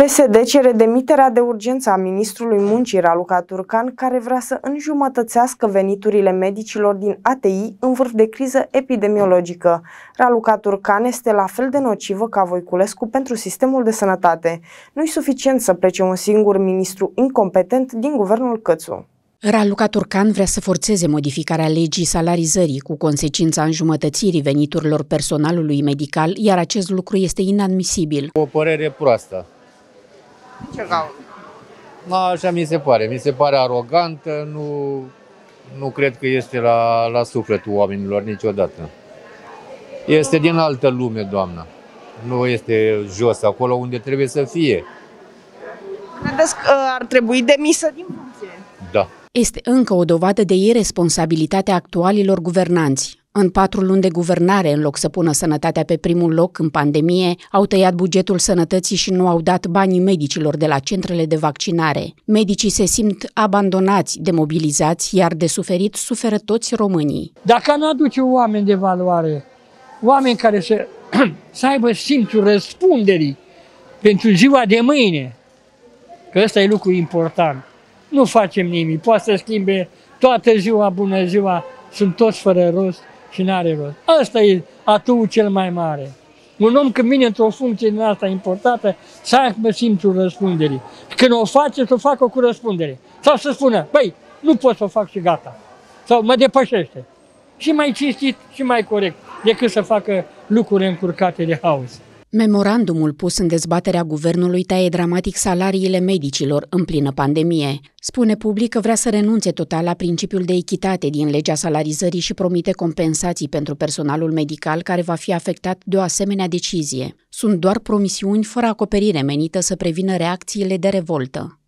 PSD cere demiterea de urgență a ministrului Muncii Raluca Turcan, care vrea să înjumătățească veniturile medicilor din ATI în vârf de criză epidemiologică. Raluca Turcan este la fel de nocivă ca Voiculescu pentru sistemul de sănătate. Nu-i suficient să plece un singur ministru incompetent din guvernul Cățu. Raluca Turcan vrea să forțeze modificarea legii salarizării cu consecința înjumătățirii veniturilor personalului medical, iar acest lucru este inadmisibil. O părere proastă. Ce cauză? Așa mi se pare arogantă, nu cred că este la sufletul oamenilor niciodată. Este din altă lume, doamna. Nu este jos acolo unde trebuie să fie. Credeți că ar trebui demisă din funcție? Da. Este încă o dovadă de irresponsabilitate a actualilor guvernanți. În 4 luni de guvernare, în loc să pună sănătatea pe primul loc în pandemie, au tăiat bugetul sănătății și nu au dat banii medicilor de la centrele de vaccinare. Medicii se simt abandonați, demobilizați, iar de suferit suferă toți românii. Dacă nu aduce oameni de valoare, oameni care să aibă simțul răspunderii pentru ziua de mâine, că ăsta e lucru important, nu facem nimic, poate să schimbe toată ziua, bună ziua, sunt toți fără rost și n-are rost. Asta e atuul cel mai mare. Un om când vine într-o funcție din asta importantă, să aibă simțul răspunderii. Când o face, să o facă cu răspundere. Sau să spună, băi, nu pot să o fac și gata. Sau mă depășește. Și mai cinstit și mai corect decât să facă lucruri încurcate de haos. Memorandumul pus în dezbaterea guvernului taie dramatic salariile medicilor în plină pandemie. Spune public că vrea să renunțe total la principiul de echitate din legea salarizării și promite compensații pentru personalul medical care va fi afectat de o asemenea decizie. Sunt doar promisiuni fără acoperire menită să prevină reacțiile de revoltă.